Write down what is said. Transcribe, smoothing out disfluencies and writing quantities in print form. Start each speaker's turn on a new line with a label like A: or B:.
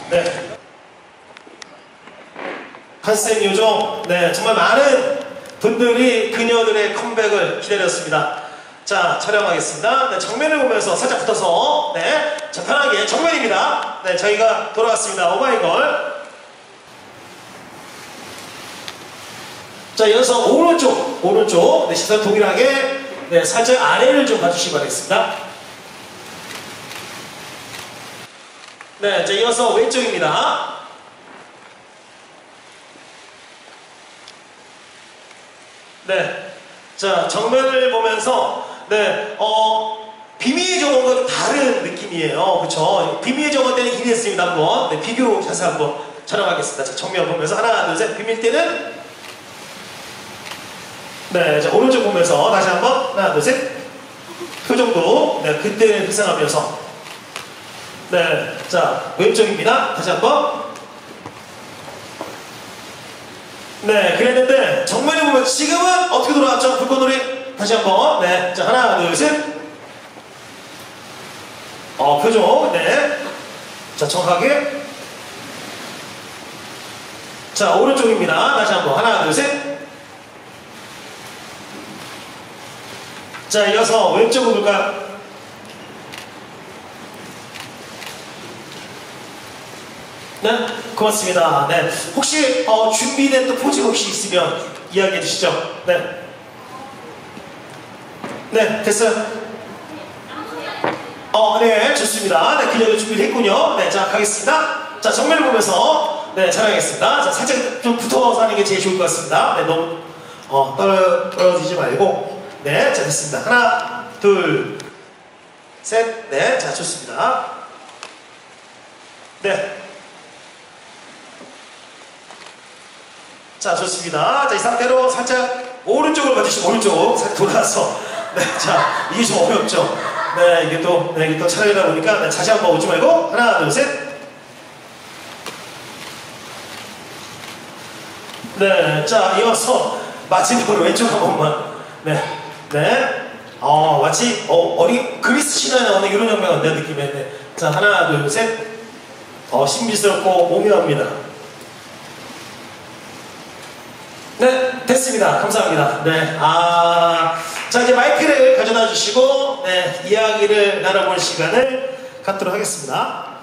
A: 네. 컨셉 요정, 네, 정말 많은 분들이 그녀들의 컴백을 기다렸습니다. 자, 촬영하겠습니다. 네, 정면을 보면서 살짝 붙어서, 네, 자, 편하게 정면입니다. 네, 저희가 돌아왔습니다. 오마이걸. 자, 이어서 오른쪽, 네, 시선 동일하게, 네, 살짝 아래를 좀 봐주시기 바라겠습니다. 네, 자, 이어서 왼쪽입니다. 네, 자, 정면을 보면서, 네, 비밀의 정원과 좀 다른 느낌이에요. 그쵸? 비밀의 정원 때는 이랬습니다. 한번, 네, 비교 샷을 한번 촬영하겠습니다. 자, 정면 보면서 하나, 둘, 셋. 비밀 때는, 네, 자, 오른쪽 보면서 다시 한번, 하나, 둘, 셋. 표정도, 네, 그때는 회상하면서, 네, 자, 왼쪽입니다. 다시 한번. 네, 그랬는데 정면에 보면 지금은 어떻게 돌아왔죠? 불꽃놀이 다시 한번. 네, 자, 하나, 둘, 셋. 표정. 네, 자, 정확하게. 자, 오른쪽입니다. 다시 한번. 하나, 둘, 셋. 자, 이어서 왼쪽으로 볼까요? 네, 고맙습니다. 네, 혹시 준비된 또 포즈 혹시 있으면 이야기해 주시죠. 네, 네, 됐어요. 네, 좋습니다. 네, 그녀도 준비를 했군요. 네, 자, 가겠습니다. 자, 정면을 보면서 네, 촬영하겠습니다. 자, 살짝 좀 붙어서 하는 게 제일 좋을 것 같습니다. 네, 너무 떨어지지 말고. 네, 자, 됐습니다. 하나, 둘, 셋. 네, 자, 좋습니다. 네. 자, 좋습니다. 자, 이 상태로 살짝 오른쪽으로 봐주시면 오른쪽 살짝 돌아서. 네, 자, 이게 좀 어렵죠. 네, 이게 또 촬영이다 보니까 네, 다시 한번 오지 말고 하나, 둘, 셋. 네, 자, 이어서 마지막으로 왼쪽 한 번만. 네, 네. 마치 그리스 신화에 나오는 이런 장면 같네요, 느낌에. 네. 자, 하나, 둘, 셋. 신비스럽고 오묘합니다. 네, 됐습니다. 감사합니다. 네, 자, 이제 마이크를 가져다 주시고, 네, 이야기를 나눠볼 시간을 갖도록 하겠습니다.